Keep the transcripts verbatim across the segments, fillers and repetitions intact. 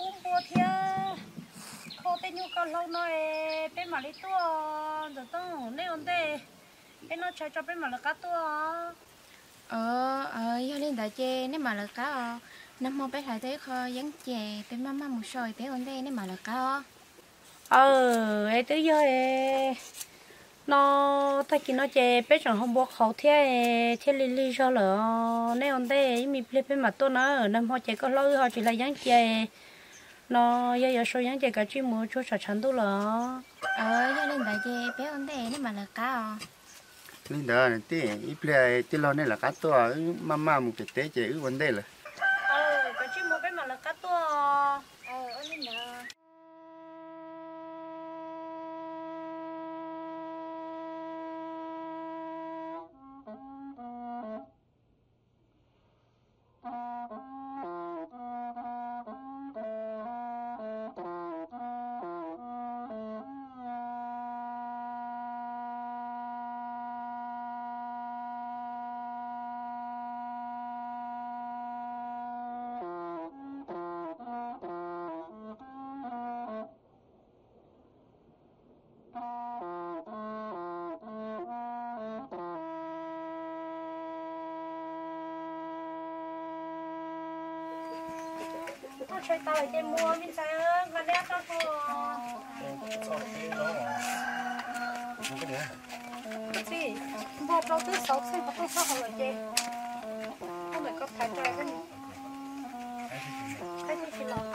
cũng bùa thia khô tên nhu cầu lâu nói bên mà lấy tua rồi tao lấy ổn đây bên nó chơi cho bên mà là cá tua ờ ờ giờ lên đại chê nếu mà là cá ờ năm mô bé lại tới kho dán chè bên mama một sồi tới ổn đây nếu mà là cá ờ ờ ấy tới giờ nó thay kia nó chơi bé chẳng không buộc khẩu thế thế li li cho lỡ nếu ổn đây mình plei bên mà tôi nó ở năm họ chơi có lâu họ chỉ là dán chè nó giờ giờ số dán chè cả chuyên mua chỗ sản xuất đâu lỡ ờ giờ lên đại chê bé ổn đây nếu mà là cá ờ nên đó tí ít plei tí lo này là cá to mama một cái té chơi ở vấn đề là ờ cả chuyên mua bên mà là cá tua ờ ổn lên đó nó chơi tao ở trên mua mình sẽ gần đây tao có gì bộ tao thứ sáu xem có thứ sáu rồi chị không phải có phải chơi cái cái gì thì lo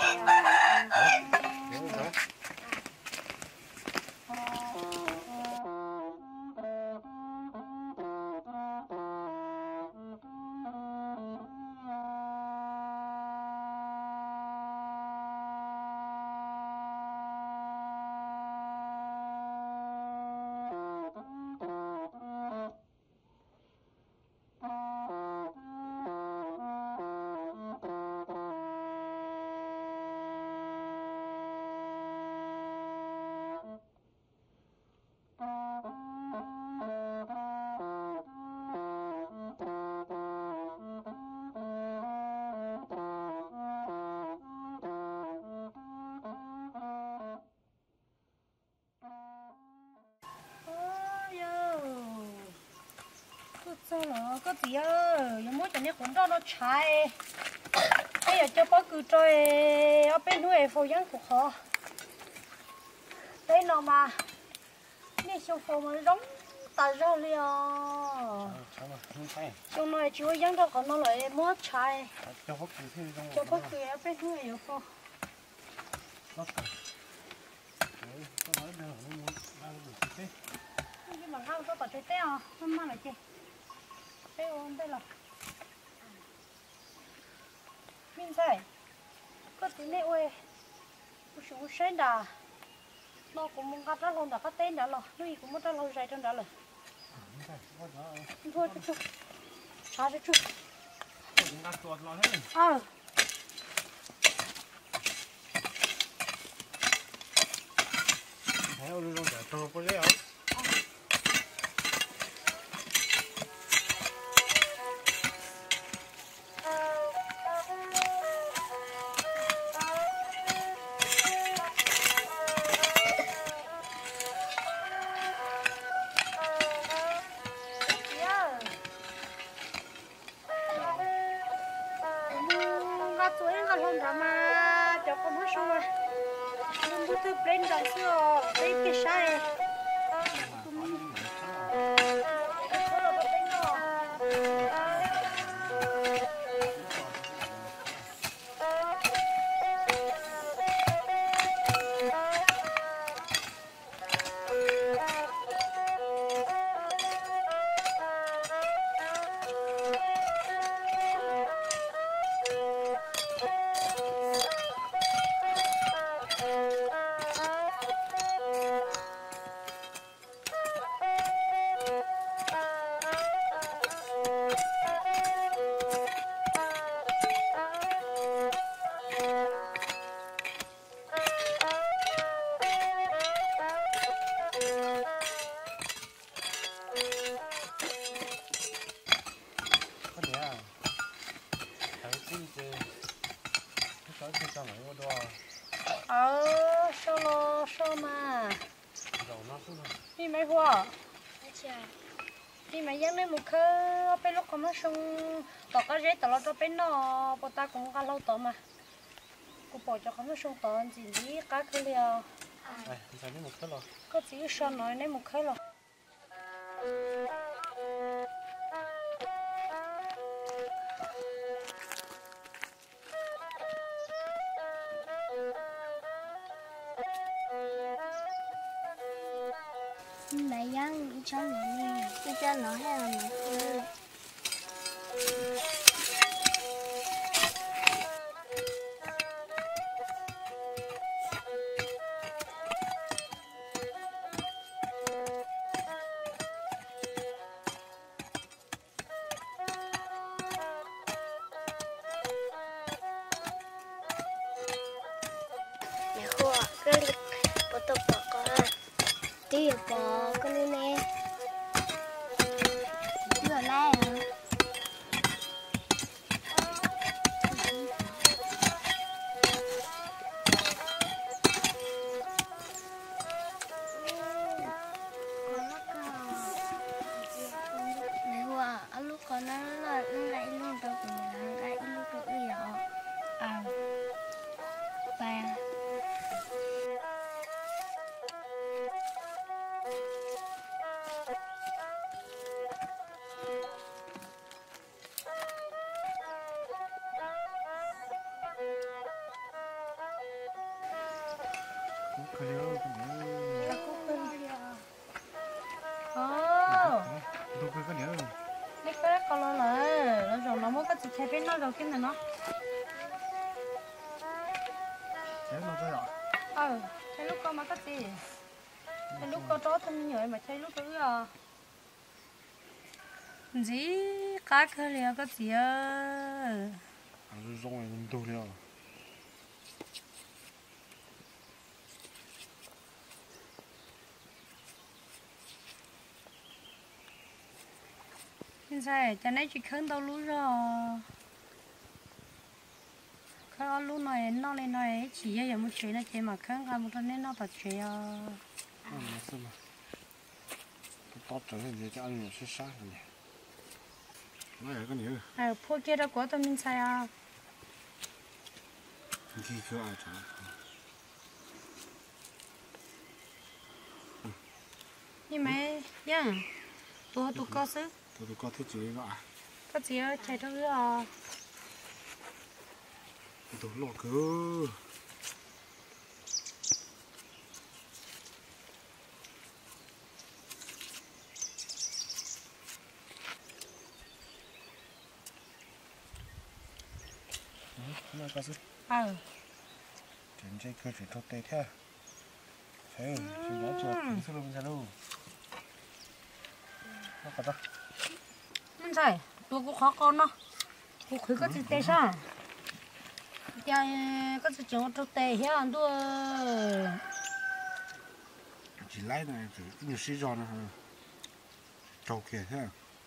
nó có gì ơ, giờ mỗi trận này cũng cho nó chạy, bây giờ cho bác cứ chơi ở bên nuôi phô giang của họ, đây nó mà, nè số phô mà giống ta ra liền, xong rồi chú giang đó còn nó lại mất chạy, cho bác cứ ở bên nuôi ở phô. Nhưng mà không có chơi té à, không mang lại chơi. Té ôn đây là. Mình sai. Có tí này ơi. Tôi xuống sen đà. Nó cũng muốn gắt ra luôn đã có tên đã rồi. Nuôi cũng muốn ra lâu dài trong đó rồi. Thôi chút chút. Xả chút chút. Ờ. Thấy ông luôn cả tôi có lấy lên rồi xưa lấy cái sai mày hoa đi mày dẫn lên một khơi bên lúc không xong tao có giấy tao lo cho bên nó bọn ta cũng có lâu tao mà cô bỏ cho không xong tao gì gì cá khơi liền này sao nó một cái rồi có chỉ sao nói nên một khơi rồi mẹ dân cho mẹ nè cho cho nó hay là mẹ khơi mẹ khô cái lịch bộ tập bỏ con đi bỏ con đi nè chưa lại mẹ hoa anh lúc con nó là nó lại luôn tao cũng là lại lúc tao đi đó à ba cái liều cái liều cá cút bên ồ đâu cái cái liều lấy cái con lo lại nó rồi nó mới có chỉ thay bên nó rồi cái này nó thế nó tới rồi ờ thấy lúc con mà có gì thấy lúc con chó thân nhồi mà thấy lúc cứ à gì cá khơi liền có gì à ăn rong này cũng đâu liều hiện tại cho nên chỉ khơi đâu lú rồi khơi lú này nó lên này chỉ là một chuyện là chỉ mà khơi ra một cái nên nó bật chuyện à ừ mà mà tao trở nên gì cho ăn nhiều sẽ sát rồi nó là cái liều à phô kia đó của tôi mình xài à khi cứ ai trả nhưng mà nhá tôi tôi có sức tôi tôi có thích gì vậy có gì ở chạy thôi à tôi lo cứ nó có sức ờ trên chơi cơ chỉ thốt tay theo thế chỉ nói chuyện cũng sẽ luôn ra đâu nó có đâu mình xài tôi cũng khó con nó tôi khử có gì tệ sao giờ có gì chuyện tôi tệ hiểu anh tôi chỉ lấy này chỉ nhiều xí giòn nữa trâu kia thế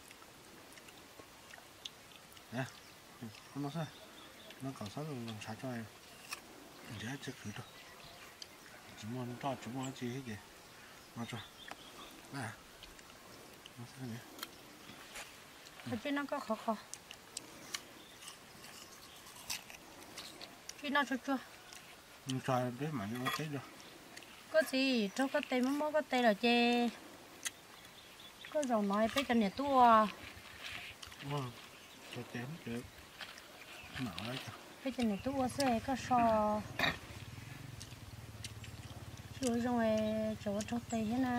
nè không nó sao nó còn sáu lần sáu cho em để chưa khử đâu chỉ muốn cho chỉ muốn gì hết vậy mà cho nè nó sao nhỉ ở trên nó có khó khó trên nó chưa chưa nhưng cho biết mà nó chết rồi có gì cho có tệ mà có tệ là chê có dầu nói bây giờ này tua wow cho chém được mở đấy bây giờ này tua sẽ có sò chưa rồi chỗ cho tệ thế nào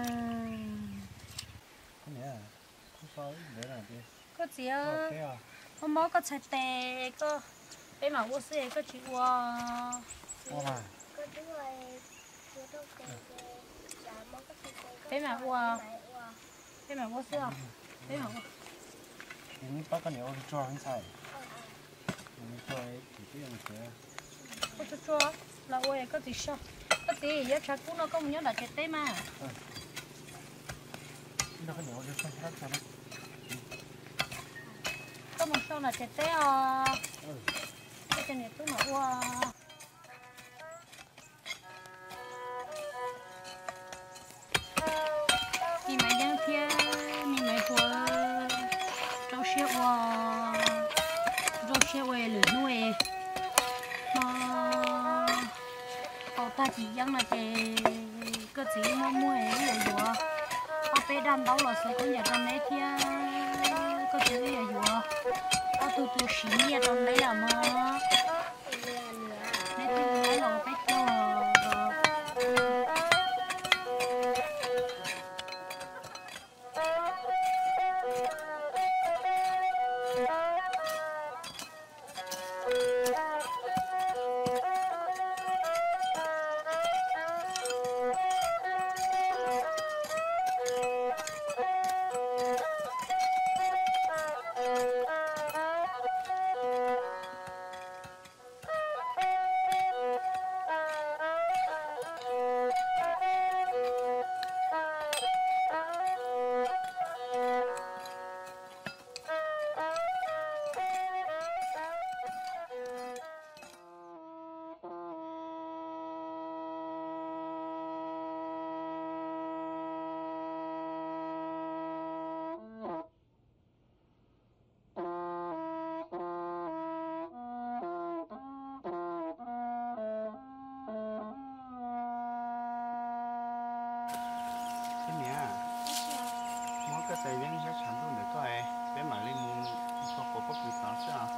cái này à không sao để làm gì có gì á thế à hôm mới có chạy tệ có bây mà mua xe có chịu qua wow có chú ơi chú đâu kể dạ mong có thể bây mà qua bây mà mua xe à bây mà mua ini bắt cái này cho anh xài mình cho chỉ cái này thế có cho cho là ôi có gì sao có gì giờ chắc cũng nó không nhớ là chạy tệ mà nó cái này cho xong hết rồi có một số là chạy tệ à cái chân này tôi mà qua thì nuôi lửa nuôi mà họ ta chỉ giống là cái cái gì mà mua ấy rồi rồi họ bé đàn đâu là sẽ có nhà trong đấy thì cái gì vậy rồi họ tụt tụt xí nhà trong đấy là mà nên thì lấy là bé cho cái tay vẫn sẽ sản xuất được thôi, bé mà lên mua cho cổ bất cứ sao sao.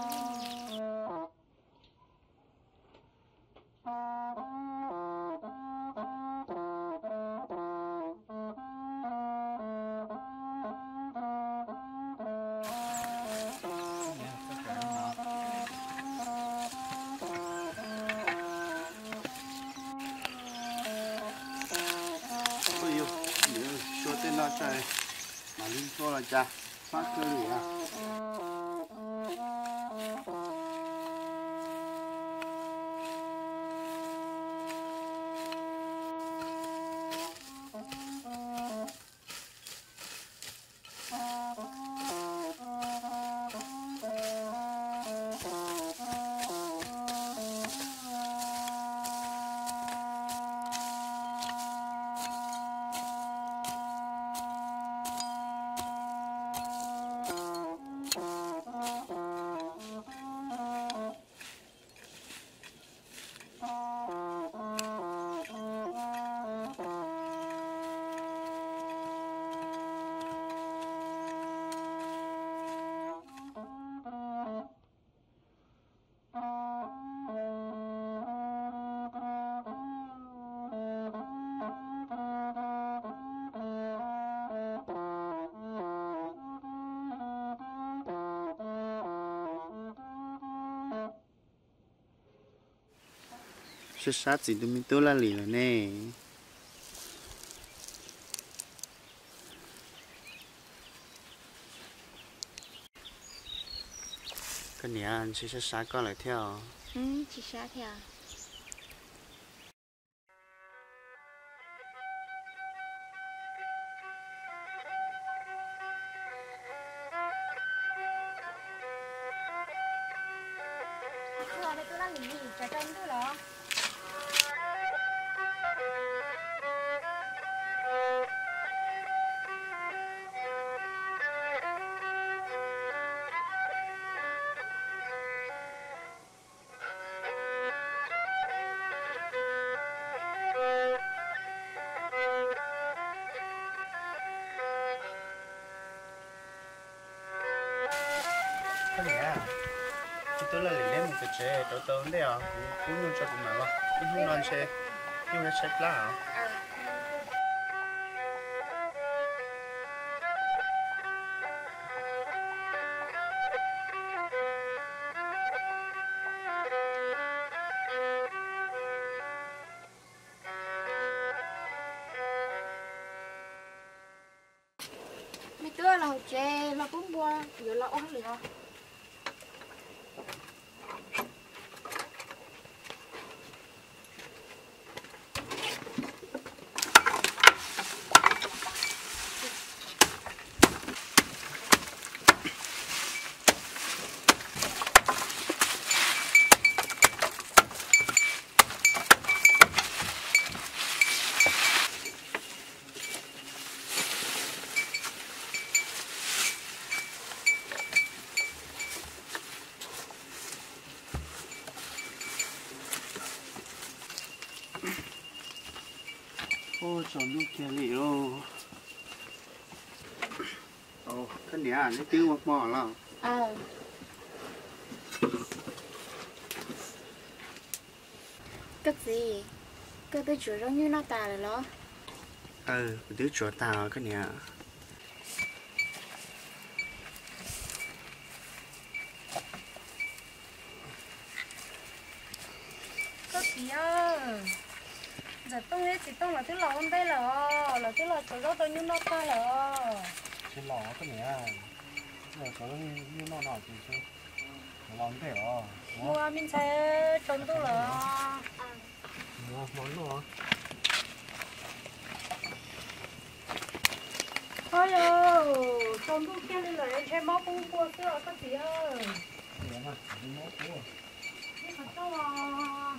Ôi yêu, cho tên nó chơi. Mà linh cho là cha phát cơ gì à sẽ sát gì tụi mình tôi là lì rồi nè cái này anh sẽ sát con lại theo ừ chỉ sát theo tôi là lì trả chân tôi đó cái này à tôi là lấy một cái chế tôi tôi đấy à cũng luôn cho tụi mày vào cũng không non chế nhưng mà chết lá à mày tôi là chế là cũng bua giờ là ôn lửa ô chọn lúc kia liệu ô cái này nó tiêu một mỏ là ờ cái gì cái tôi chủ giống như nó tà rồi đó ừ đứa chuột tao cái này có gì á giờ tôi nghe chỉ tôi là thứ lò hôm đây là là thứ lò chỗ đó tôi như nó ta là trên lò cái này giờ có như nó nào thì chứ làm thế đó mua mình sẽ trồng tôi là mua món luôn thôi rồi trồng tôi kia lên lại chơi máu cũng qua sữa có gì á để mà đi mua cua đi khát đâu à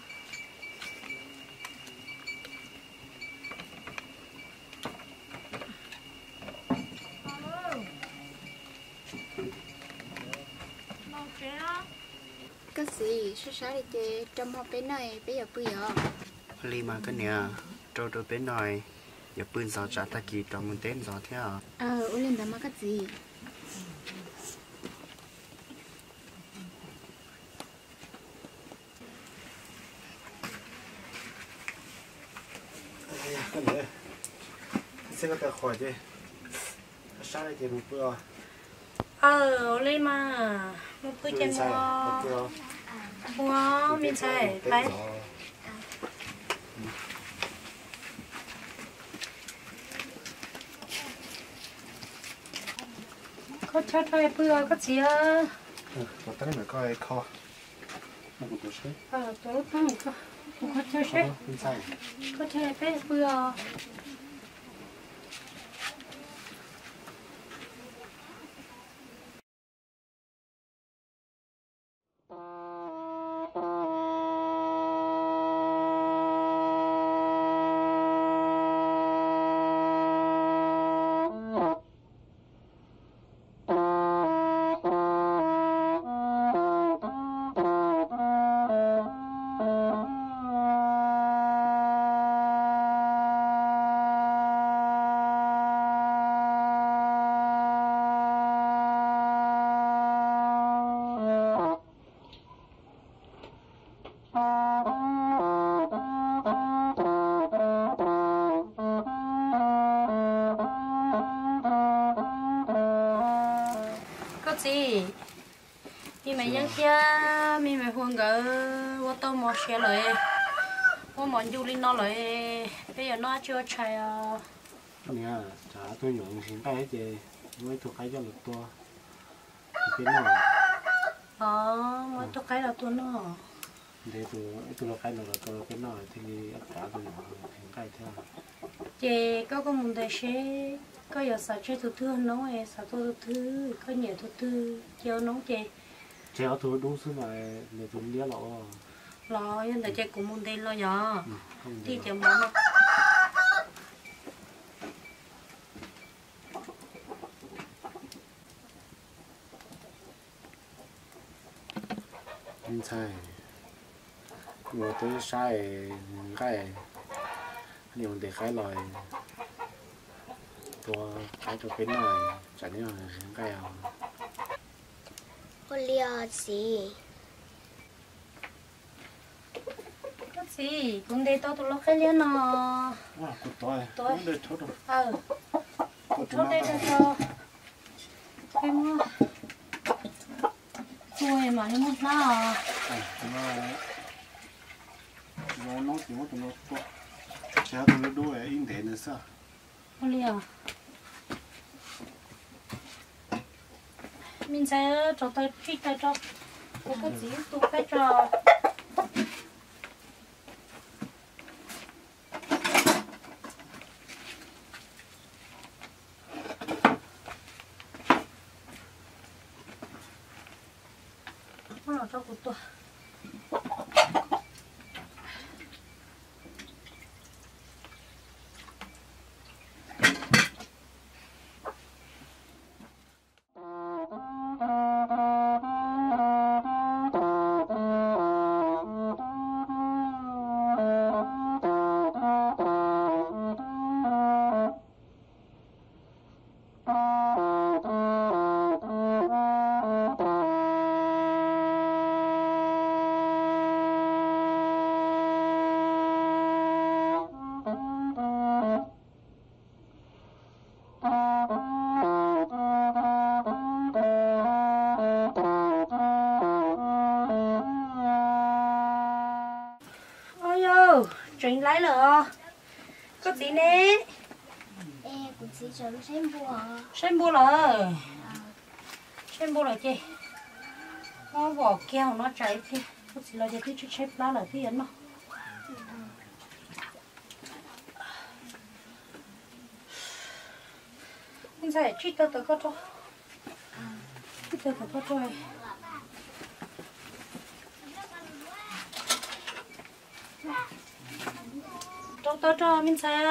cái gì sao sao đi chơi trong học bên này bây giờ bây giờ li mà cái này trâu trâu bên này giờ pin giò chả ta kỳ trong một tên giò thế à ờ ủa lên tao mà cái gì cái này sẽ có thể khỏi chứ sao lại thì một bữa ờ lên mà một cái chân mua mua mình sẽ phải có cho thôi bữa có gì á một cái này coi kho một cái gì ờ tôi không có có cho sẽ có chơi bé bữa có gì mi mày nhớ kia mi mày huồng gỡ ô tô một xe lại ô món du lịch nó lại bây giờ nó chưa chạy à cái này chả tôi nhộn hiện tại thì mới thuộc cái cho lực to cái nào ờ mới tôi cái là tôi nó để tôi tôi là cái nào là tôi cái nào thì cả tôi hiện tại theo chị có có một đề xe có giờ sao chơi thứ thứ nó ấy sao thứ thứ có nhiều thứ thứ chiều nóng chị chéo tôi đúng số này để tôi nhớ lọ lo nhưng tại chị cũng muốn đi lo nhỏ đi được chợ món nó không sai ngồi tới sai cái nhiều để cái lời tôi cái cho cái này chẳng nhớ là cái nào ô liều gì có gì cũng đi tôi tôi lo cái liền nó à cột tôi Tôi. để chốt rồi ờ cột cho đây cho cho em mua xuôi mà em mua nó nó nó thì nó nó to chéo tôi nó đuôi in để nữa sao ô liều mình sẽ cho tôi phi tay cho có cái gì tôi phải cho nó là cho của tôi mình lấy rồi có gì nè ê cũng chỉ cho nó xem bùa xem bùa rồi xem bùa rồi chị nó vỏ keo nó cháy kia có gì là giờ tí chút xếp lá là tí ấn nó mình sẽ chỉ tao tao có cho chỉ tao tao có cho cho tao cho mình sẽ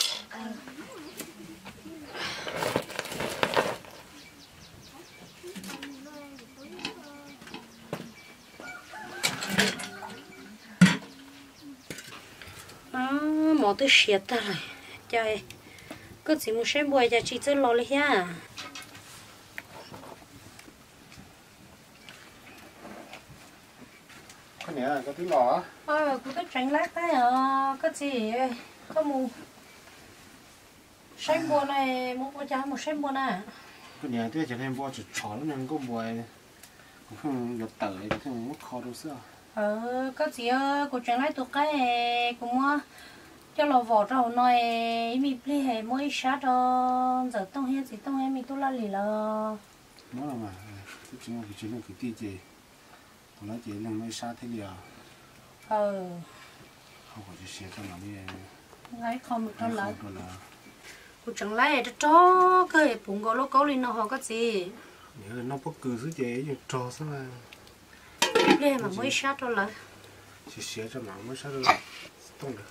mỏ tôi xịt ta rồi trời cứ chỉ muốn xem bùi cho chị chơi lò lên ha cái này có tí lò ờ cứ tránh lát cái ờ cái gì có mù xem bùa này muốn có cha một xem bùa nè cái này tôi chẳng em bỏ chỉ chó nó nên có bùi không được tẩy thì không mất khó đâu sao ờ cái gì ờ cô tránh lát tụi cái cũng cho lò vỏ rau nói mi plei hay mỗi sát đó giờ tông hết gì tông hết mi tôi la lì là nó là mà cái chuyện cái chuyện cái tí gì còn nói chuyện là mấy sát thế điều ờ không có gì xé cho nó đi ngay không được đâu là là cô chẳng lẽ cho chó cái bụng gò lô câu lên nó họ cái gì nếu nó bất cứ thứ gì như trò sao mà đây mà mới sát đó là chỉ xé cho nó mới sát được tông được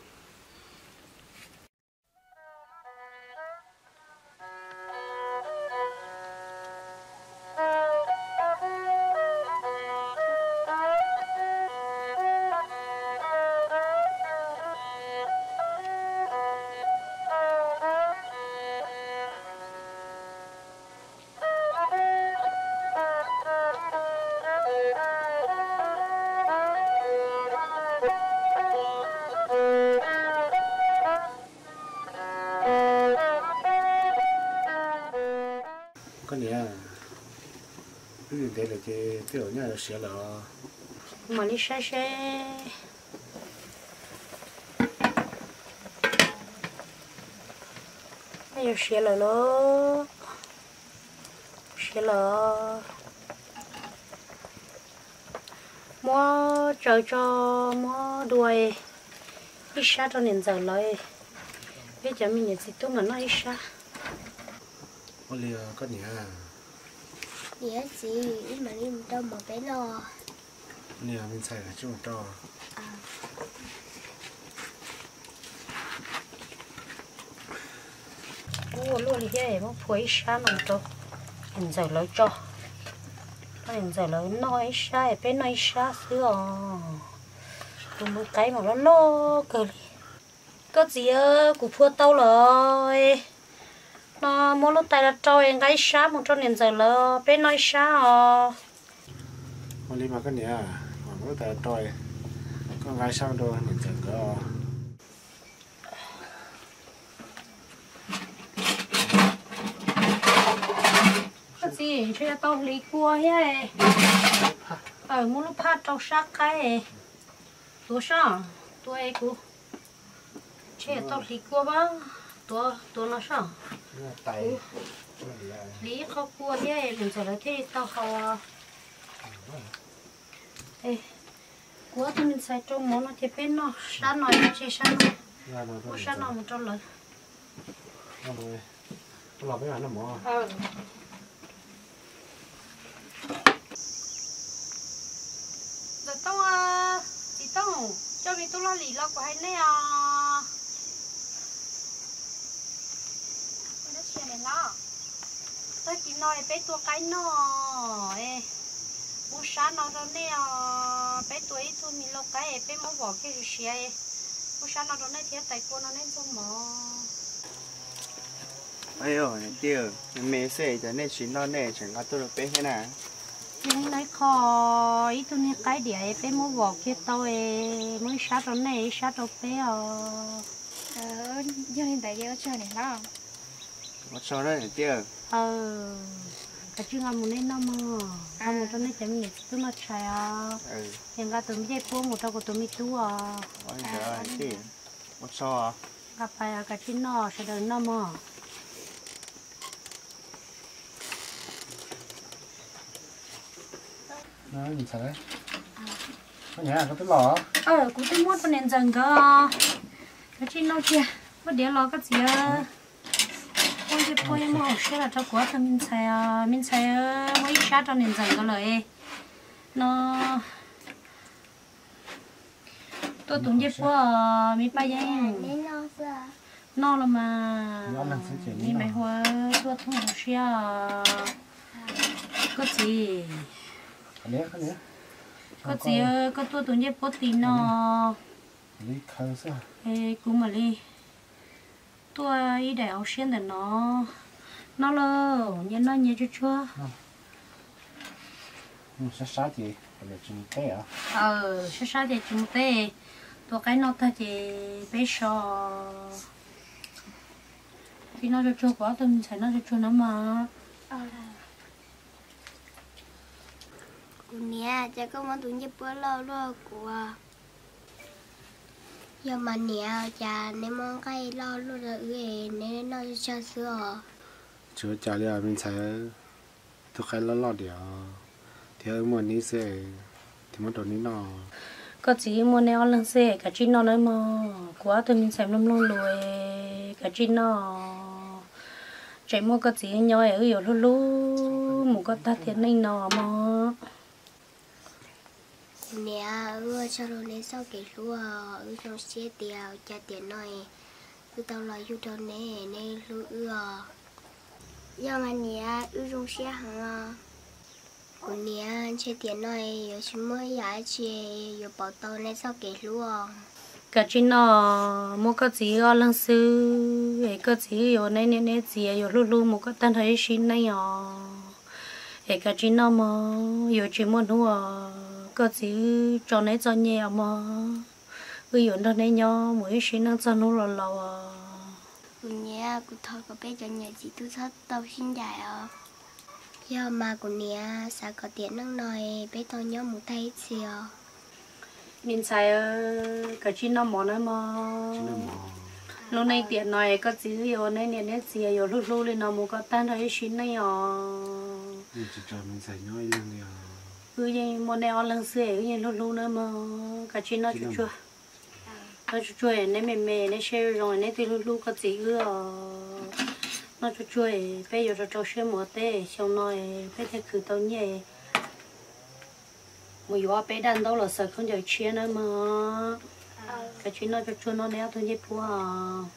cái này cái gì đấy là cái cái ở nhà là xé là mà đi xe xe bây giờ xe là nó xe là mua chờ cho mua đuôi ít sát cho nên giờ lại bây giờ mình nhận gì tôi mà nó ít sát có lẽ cái này dễ gì mà đi đâu mà bé lo nè mình xài cái chỗ trò ô luôn đi cái mà phơi sát nó cho hiện giờ lấy cho hiện giờ lấy nói sát bên nói sát xưa tôi mới cái mà nó lo cơ có gì ơ của phơi tao rồi nó muốn lúc tay là cho em cái sát một trăm年giờ là bên nói sát à có lẽ mà cái này à mà mới tại trôi con gái sang đâu mình chẳng có cái gì cho tao lý cua hết ở muốn lúc phát tao sát cái tôi sao tôi cũng cho tao lý cua ba tôi tôi nó sao tay lý không cua hết mình sẽ lấy thế tao họ ê cua thì mình xài trong món nó chỉ bên nó sát nó chỉ sát nó nó sát nó một trăm lần rồi nó làm cái này nó mỏ ờ giờ tao à chị tao cho mình tôi lo lì lo của hai nè à nó xe này lo tôi chỉ nói bé tôi cái nó ê bố sáng nó đó nè bé tuổi thôi mình lo cái bé muốn bỏ cái gì xe bố sáng nó đó nè thì tại cô nó nên xong mà ây ơi tiêu mẹ sẽ cho nên chỉ nó nè chẳng có tôi được bé thế nào nhưng lấy kho ít tôi nè cái địa bé muốn bỏ cái tôi mới sáng đó nè sáng đó bé à ờ do hiện tại giờ chơi này lo có cho đấy tiêu ờ cái chuyện ăn một nên nó mà ăn một trong nên chém nhẹ tôi nó chạy à ừ hiện tại tôi mới mua một trong của tôi mới tu à ôi trời ơi chị một so à gặp phải à cái chuyện nó sẽ đợi nó mà nó nhìn sao đấy có nhà có cái lò ờ cũng tôi muốn con nền dần cơ cái chuyện nó kia có đĩa lo cái gì à ôi cái bôi em học sẽ là cho quá thì mình xài à mình xài mấy sát cho nền dần cái lời nó tôi tụng dép qua mi ba giang nó là mà mi mày hoa tôi không có xia có gì cái này cái này có gì có tôi tụng dép bớt tí nó lấy khăn sao ê cũng mà đi tôi ý để học sinh để nó nó lơ nhớ nó nhớ chút chưa sát sát gì để chừng té à ờ sát sát để chúng té tôi cái nó ta thì bé sò khi nó cho chua quá tôi mình thấy nó cho chua nó mà của nè cha có món tụi nhếp bữa lâu lo của giờ mà nè cha nên món cái lo lo là ư nên nó cho sữa chưa trả lời mình sẽ tôi khai lo lo điều thì ở muốn ní sẽ thì muốn đồ ní nó có chỉ muốn neo lần xe cả chín nó nói mà quá tôi mình xem lắm luôn rồi cả chín nó chạy mua cái gì nhỏ ở yếu lu lu một cái ta thiệt nên nó mà nè ư cho nó nên sau cái lúa ư trong xe tiền cha tiền nói ư tao lại yêu cho nè nên lúa ư giờ mà nè ư trong xe hàng của nè chơi tiền nói giờ chúng mới giải chơi giờ bảo tao nên sau cái lúa cả chín nó mua cái gì ở lần xưa ấy cái gì ở này này này gì ở lu lu một cái tan thấy xin này à ấy cái chín nó mà giờ chỉ muốn mua cái gì cho này cho nhẹ mà bây giờ nó này nhau mỗi xin nó cho nó là lâu à của nè của thằng có bé cho nhà chị tôi thích tao xin dài à giờ mà của nè sao có tiền năng nói bé tao nhớ một tay gì à mình xài cái chín nó món này mà lúc này tiền này có gì rồi này này này gì rồi lúc lúc lên nó một cái tan thấy xin này à mình chỉ cho mình xài nhoi lên đi à cứ như món này ăn lần xưa như lúc lúc nữa mà cái chín nó chua chua nó chua chua này mềm mềm này xe rồi này thì lúc lúc có gì ư nó chua chua bây giờ cho cho xe một tê xong nói bây giờ cứ tao nhẹ một giờ bé đàn đâu là sợ không giờ chia nữa mà cái chuyện nó cho chua nó néo thôi nhé bố à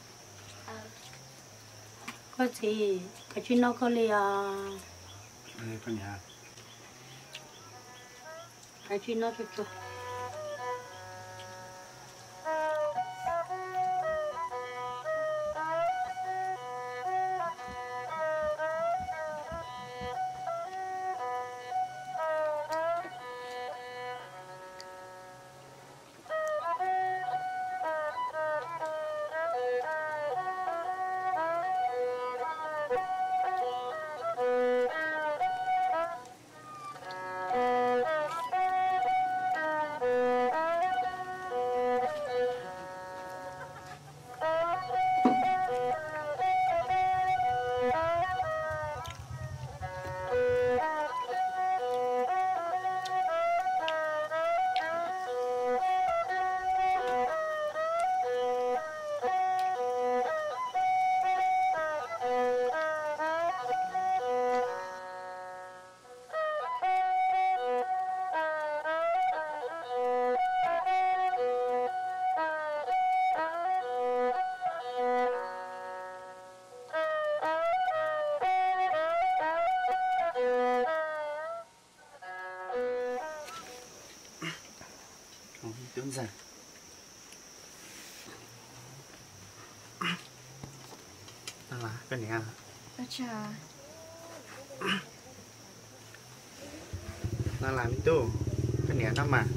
có gì cái chuyện nó có lì à đây có nhà cái chuyện nó cho chua Đúng rồi. Đó là cái này à? Acha. Nó làm cái tu cái này nó mà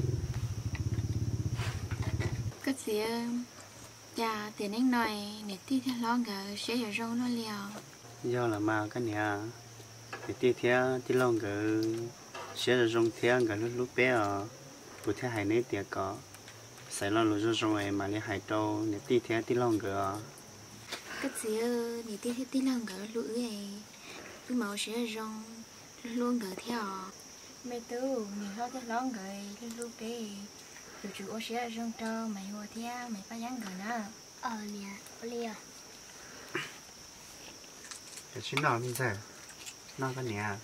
Cái gì cha tiền anh nói nè tí theo lo gà sẽ ở rau nó liều. do là mà cái này à? thì tiếp theo thì lòng cái sẽ là rong theo cái lúc lúc bé à bữa theo hai nấy tiệt có sai lo lúc rong ấy mà lấy hai trâu để tiếp theo thì lòng cái cái gì ơ để tí tí lòng cái lũ ấy cứ màu sẽ rong luôn cái theo mẹ tu mình lo cái lòng cái lũ bé chủ chủ ô sẽ rong trâu mày hoa theo mày phải dán cái nữa ờ nè lia cái chuyện nào mình sẽ nó cái nhà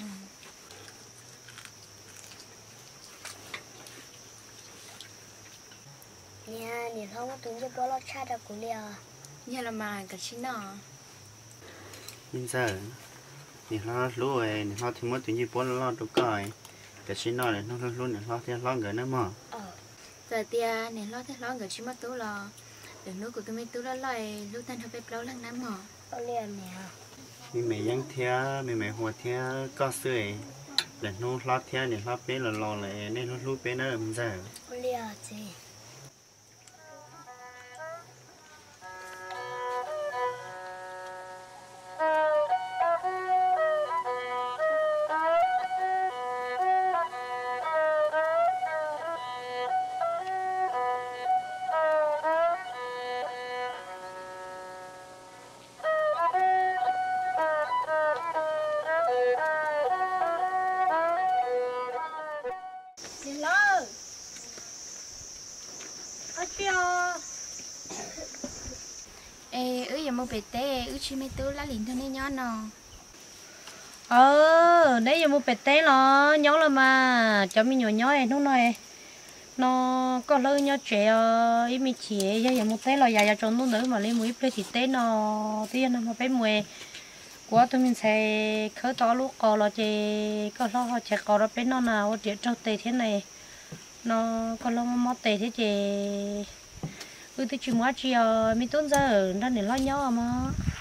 nè nè không có tụi cho bố lo cha được của lia nhà là mà cái chuyện nào mình sẽ thì nó lúa ấy nó thì mất tự nhiên bố lo được coi cái chuyện nào này nó luôn này lo theo lo cái nữa mà ờ giờ tia nè lo theo lo cái chuyện mất tú lo đừng nói của tôi mấy tú lo lại lúc tan hơi bếp lâu lăng nắm mà lo lia nè mình mày giang theo mình mày hoa theo có sưởi để nó lo theo để lo bé là lo lại nên nó lúa bé nữa mình sẽ lo lia gì ê ứ giờ mua bể té ứ chi mấy tú lá liền thôi nên nhon nọ ờ đấy giờ mua bẹt té nó nhớ là mà cho mình nhỏ nhỏ ấy nó nói nó có lỡ nhỏ trẻ ý mình chỉ giờ giờ mua té là giờ giờ cho nó nữa mà lấy mũi plei thì té nó thì nó mà bé mùi quá tụi mình sẽ khởi to lúc cò là chỉ có lo họ chạy cò đó bé nó nào để cho tê thế này nó có lo mót tê thế chị ừ tôi chỉ mua chỉ mình tốn giờ ở đó để lo nhỏ mà